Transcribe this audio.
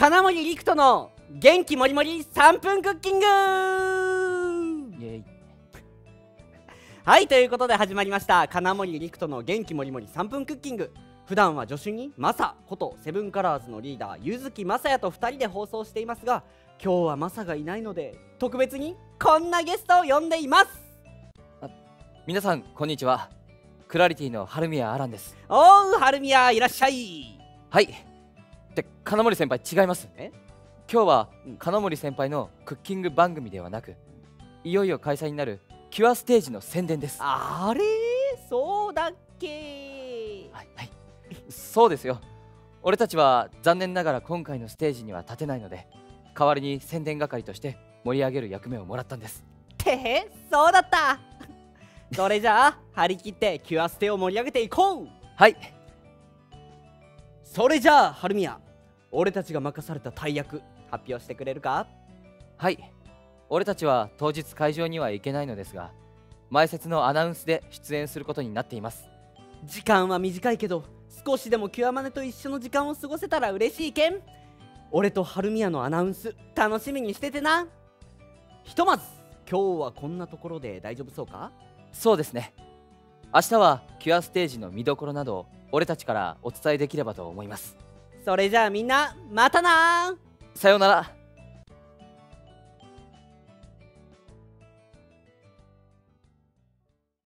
金森陸斗の元気もりもり3分クッキング。 イエイ。 はい、ということで始まりました金森陸斗の元気もりもり3分クッキング。普段は助手にマサことセブンカラーズのリーダー柚木まさやと2人で放送していますが、今日はマサがいないので特別にこんなゲストを呼んでいます。 皆さんこんにちは。クラリティの春宮アランです。 おう、春宮いらっしゃい。 はい。って金森先輩違います。今日は金森先輩のクッキング番組ではなく、いよいよ開催になるキュアステージの宣伝です。 あれ、そうだっけ。 はい、はい、そうですよ。俺たちは残念ながら今回のステージには立てないので、代わりに宣伝係として盛り上げる役目をもらったんです。 てへ、そうだった。それじゃあ張り切ってキュアステを盛り上げていこう。 はい。 それじゃあ春宮、俺たちが任された大役発表してくれるか。 はい。俺たちは当日会場には行けないのですが、前説のアナウンスで出演することになっています。 時間は短いけど少しでもキュアマネと一緒の時間を過ごせたら嬉しいけん。俺と春宮のアナウンス楽しみにしててな。ひとまず今日はこんなところで大丈夫そうか。 そうですね。明日はキュアステージの見どころなどを俺たちからお伝えできればと思います。 それじゃあみんなまたな。 さようなら。